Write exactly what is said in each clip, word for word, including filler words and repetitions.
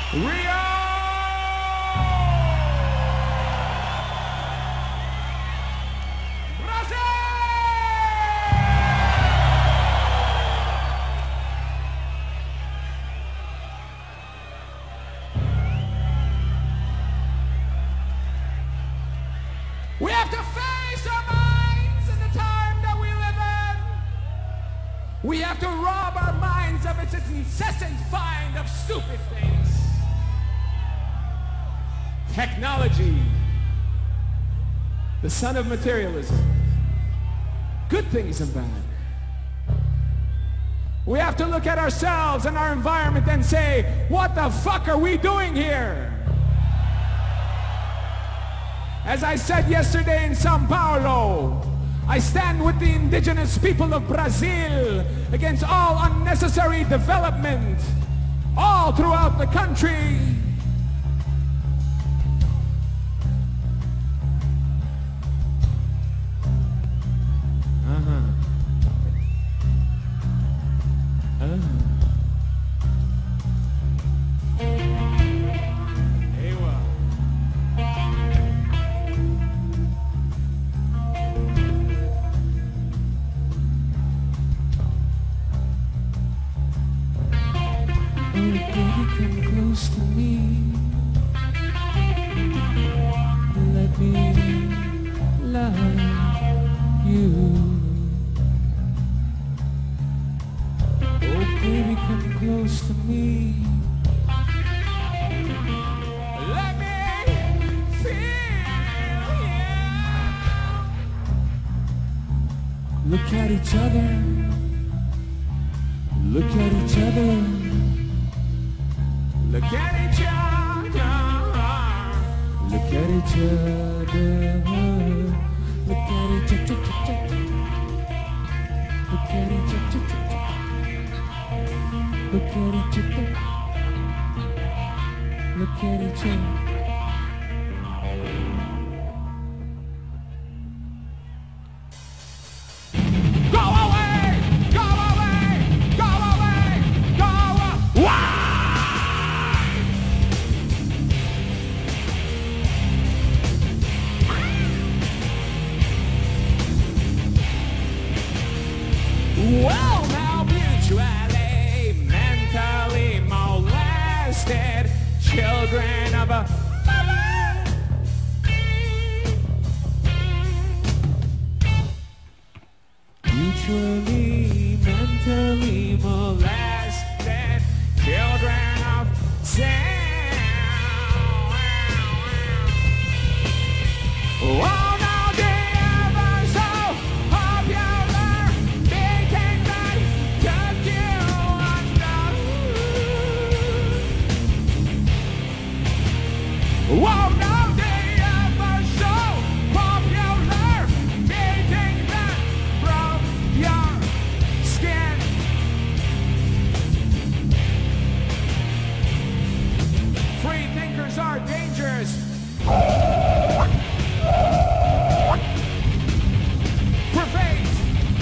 Rio! We have to face our minds in the time that we live in. We have to rob our minds of its incessant find of stupid things. Technology, the son of materialism. Good things and bad. We have to look at ourselves and our environment and say, what the fuck are we doing here? As I said yesterday in Sao Paulo, I stand with the indigenous people of Brazil against all unnecessary development all throughout the country. Uh-huh. Uh-huh. Come close to me. Let me love you. Oh, baby, come close to me. Let me feel you. Look at each other. Look at each other. Look at each other. Look at each other. Look at each other. Look at each other. Look at each other. Look at each other. Well, now mutually, mentally molested children of a mother. Mutually, mentally molested children of sin. Oh, whoa, now they ever so popular, beating that from your skin. Free thinkers are dangerous. Pervades.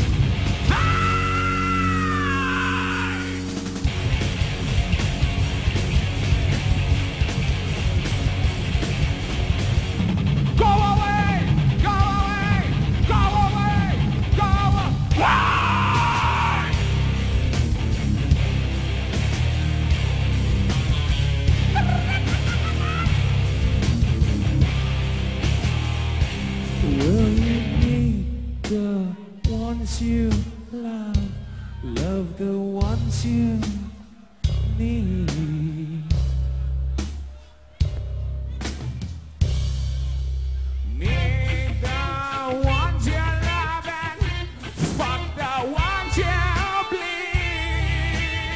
You love, love the ones you need. Need the ones you love and fuck the ones you bleed.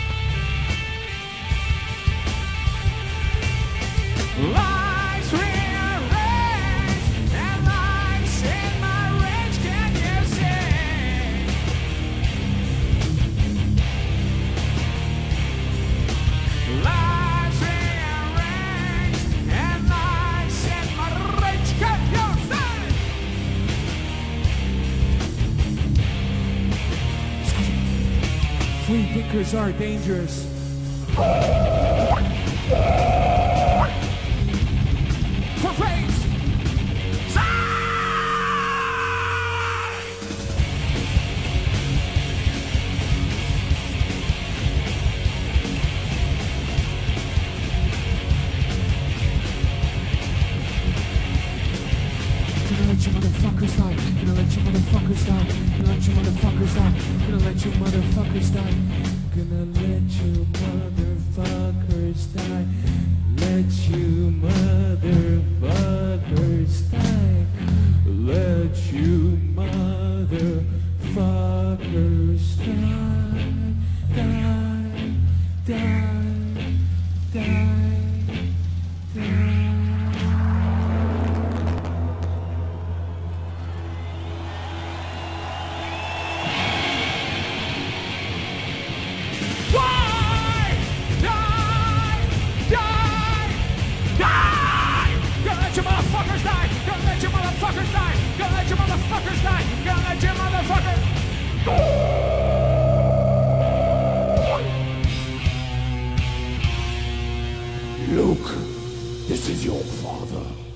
Lies rearranged and lies in my rage, can you see? Free thinkers are dangerous. For praise. Gonna let you motherfuckers die. Gonna let you motherfuckers die. Gonna let you motherfuckers die. Gonna let you motherfuckers die. Gonna let you motherfuckers die. Let you motherfuckers die. Let you motherfuckers die. Die. Die. Die. Die. Motherfuckers die! Gonna let your motherfuckers die! Gonna let your motherfuckers die! Gonna let your motherfuckers... Luke, this is your father.